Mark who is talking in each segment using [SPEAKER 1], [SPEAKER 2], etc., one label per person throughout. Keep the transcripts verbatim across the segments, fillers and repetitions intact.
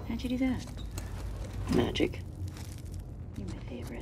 [SPEAKER 1] How'd you do that?
[SPEAKER 2] Magic.
[SPEAKER 1] You're my favorite.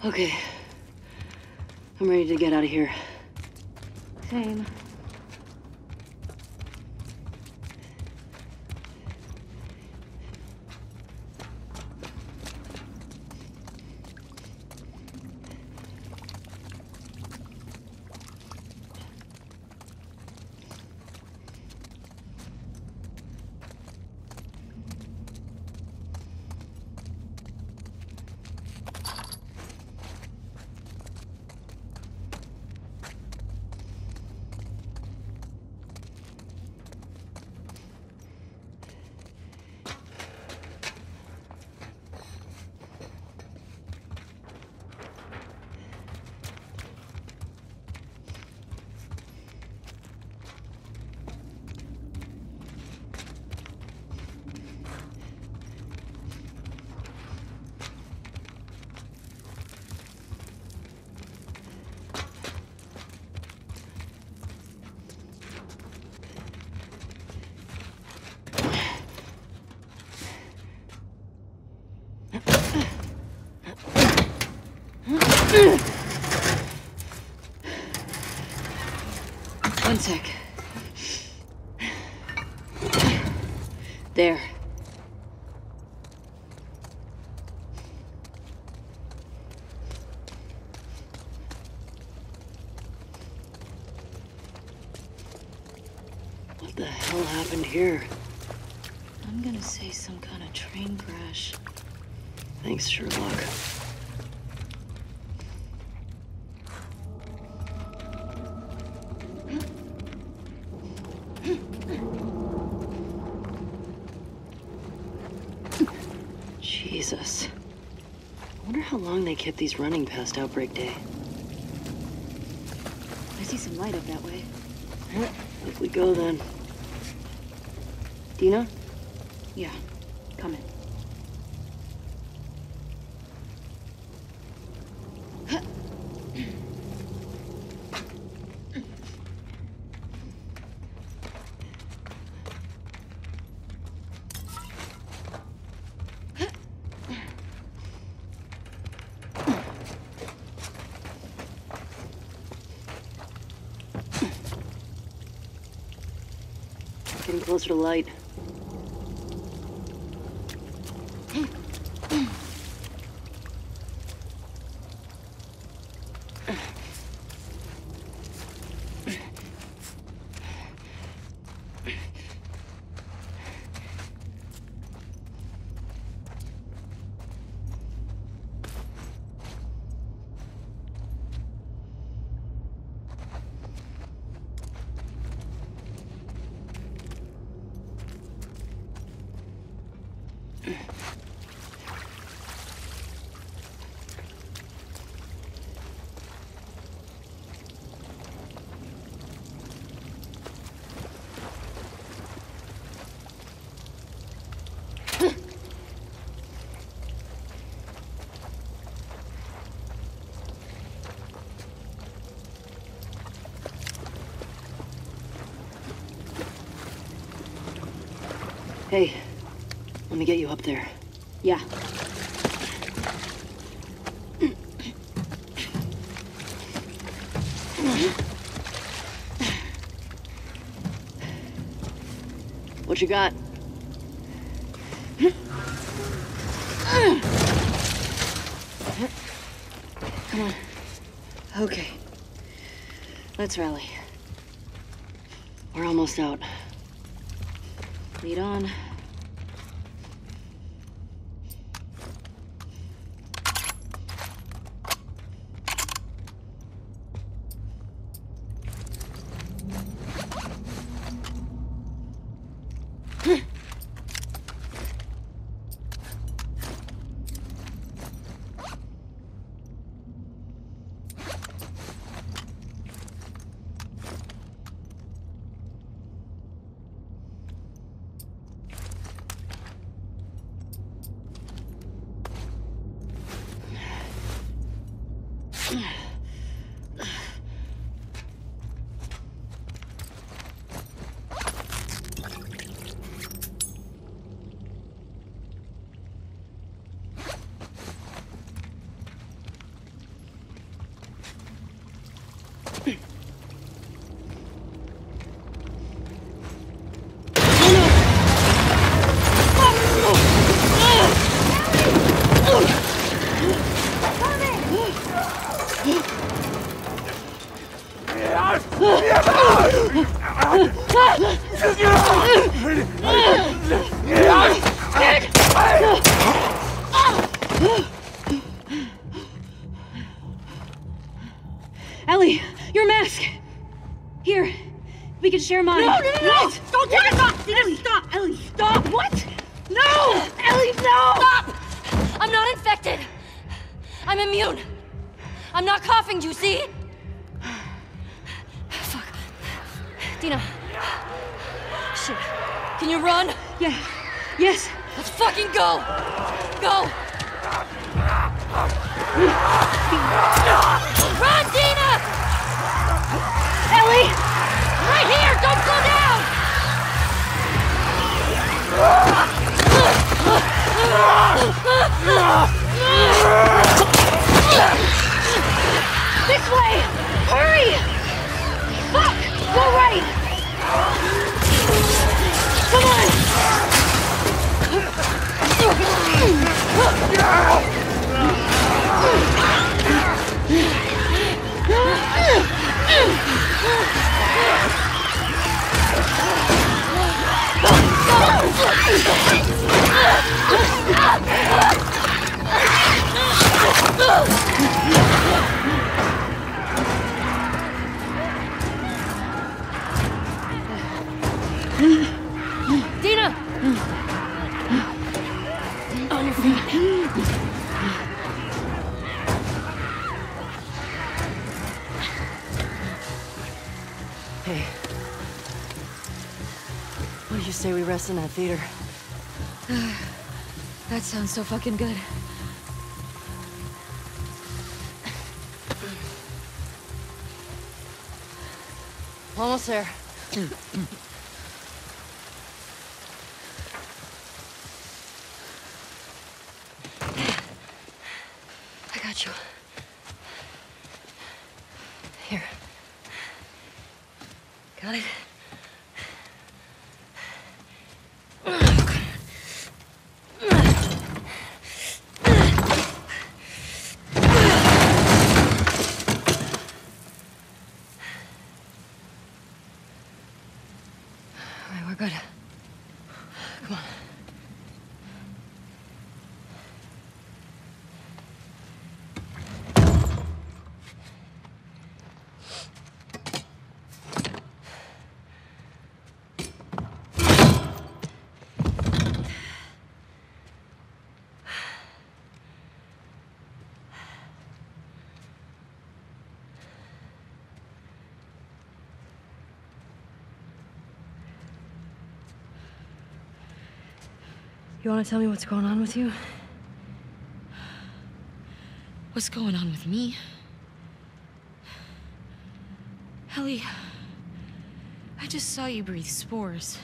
[SPEAKER 2] Okay. I'm ready to get out of here.
[SPEAKER 1] Same.
[SPEAKER 2] One sec. There. What the hell happened here?
[SPEAKER 1] I'm gonna say some kind of train crash.
[SPEAKER 2] Thanks, Sherlock. Jesus. I wonder how long they kept these running past Outbreak Day.
[SPEAKER 1] I see some light up that way.
[SPEAKER 2] If we go then. Dina?
[SPEAKER 1] Yeah, coming.
[SPEAKER 2] Getting closer to light. Hey, let me get you up there.
[SPEAKER 1] Yeah.
[SPEAKER 2] What you got?
[SPEAKER 1] Come on.
[SPEAKER 2] Okay.
[SPEAKER 1] Let's rally.
[SPEAKER 2] We're almost out.
[SPEAKER 1] Lead on. Ellie, your mask! Here, we can share mine.
[SPEAKER 3] No, no, no, no!
[SPEAKER 1] What?
[SPEAKER 3] Don't take it off! Ellie, stop! Ellie, stop!
[SPEAKER 1] What? No! Ellie, no!
[SPEAKER 3] Stop! I'm not infected. I'm immune. I'm not coughing, do you see? Fuck. Dina. Shit. Can you run?
[SPEAKER 1] Yeah. Yes.
[SPEAKER 3] Let's fucking go! Go! Run, Dina!
[SPEAKER 1] Ellie!
[SPEAKER 3] Right here! Don't slow down!
[SPEAKER 1] This way! Hurry! Fuck! Go right! Come on!
[SPEAKER 3] Dina! On your feet.
[SPEAKER 2] Hey. What do you say we rest in that theater?
[SPEAKER 3] That sounds so fucking good. Almost there. I got you. Here. Got it? All right, we're good. Come on. You want to tell me what's going on with you?
[SPEAKER 1] What's going on with me? Ellie, I just saw you breathe spores.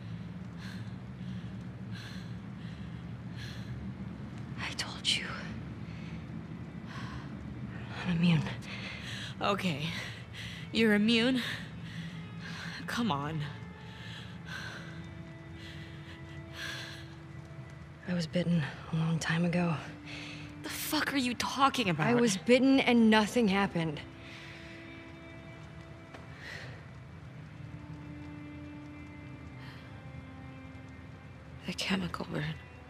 [SPEAKER 2] I told you. I'm immune.
[SPEAKER 1] Okay, you're immune? Come on.
[SPEAKER 2] I was bitten a long time ago.
[SPEAKER 1] The fuck are you talking about?
[SPEAKER 2] I was bitten and nothing happened.
[SPEAKER 1] The chemical burn.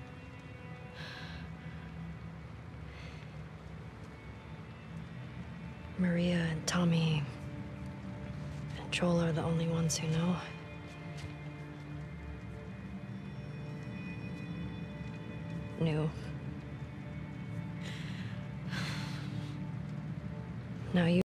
[SPEAKER 2] Maria and Tommy and Joel are the only ones who know. Knew. Now you